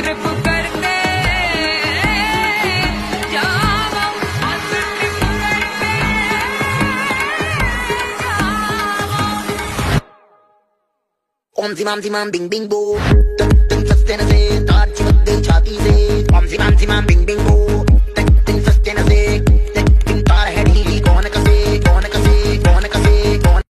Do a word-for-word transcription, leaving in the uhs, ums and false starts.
Trip करते जाओ, बस ट्रिप करते जाओ। ओम सी माम सी माम बिंग बिंग बो, तुम तुम सस्ते न से तार चिपक गई छाती से। ओम सी माम सी माम बिंग बिंग बो।